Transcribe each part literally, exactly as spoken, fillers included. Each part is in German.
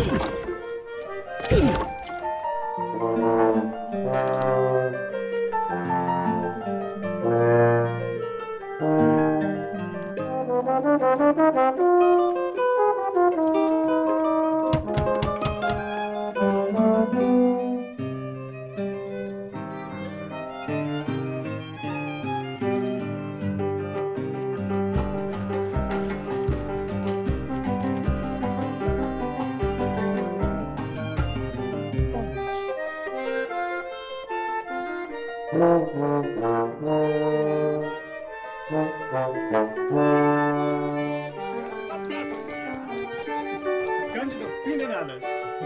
Könnte doch finden alles.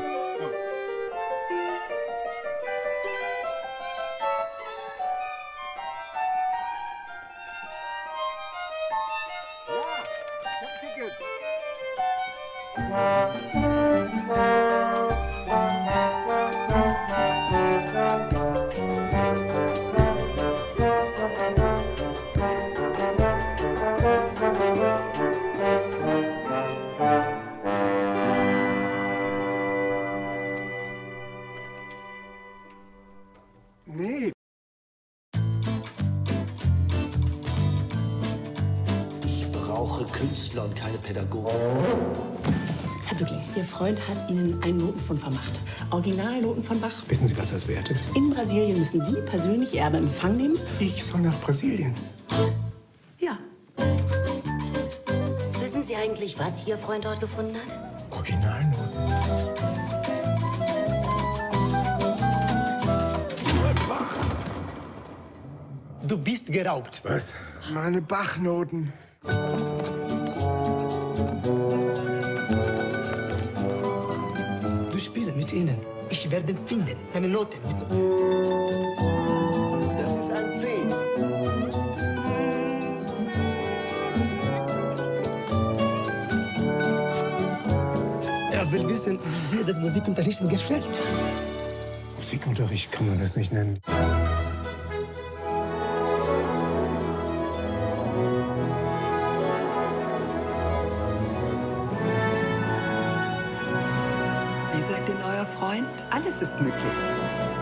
Ja, ich hab Ticket. Nee. Ich brauche Künstler und keine Pädagogen. Herr Bückling, Ihr Freund hat Ihnen einen Notenfund vermacht. Originalnoten von Bach. Wissen Sie, was das wert ist? In Brasilien müssen Sie persönlich Ihr Erbe in Empfang nehmen. Ich soll nach Brasilien. Ja. Wissen Sie eigentlich, was Ihr Freund dort gefunden hat? Originalnoten. Du bist geraubt. Was? Meine Bachnoten. Du spielst mit ihnen. Ich werde finden, deine Noten. Das ist ein C. Er will wissen, wie dir das Musikunterrichten gefällt. Musikunterricht kann man das nicht nennen. Wie sagt Ihr neuer Freund? Alles ist möglich.